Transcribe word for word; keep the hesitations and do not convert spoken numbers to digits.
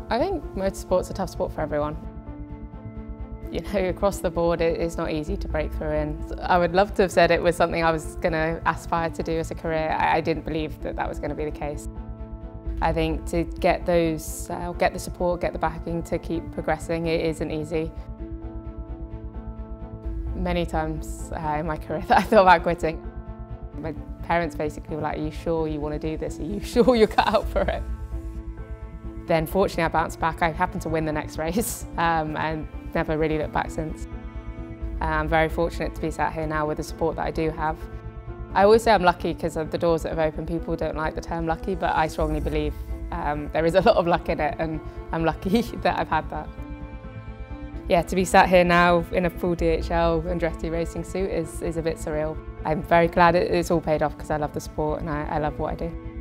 I think motorsport's a tough sport for everyone. You know, across the board it's not easy to break through in. I would love to have said it was something I was going to aspire to do as a career. I didn't believe that that was going to be the case. I think to get those, uh, get the support, get the backing to keep progressing, it isn't easy. Many times uh, in my career that I thought about quitting. My parents basically were like, are you sure you want to do this? Are you sure you're cut out for it? Then fortunately I bounced back. I happened to win the next race um, and never really looked back since. I'm very fortunate to be sat here now with the support that I do have. I always say I'm lucky because of the doors that have opened. People don't like the term lucky, but I strongly believe um, there is a lot of luck in it, and I'm lucky that I've had that. Yeah, to be sat here now in a full D H L Andretti racing suit is, is a bit surreal. I'm very glad it, it's all paid off because I love the sport and I, I love what I do.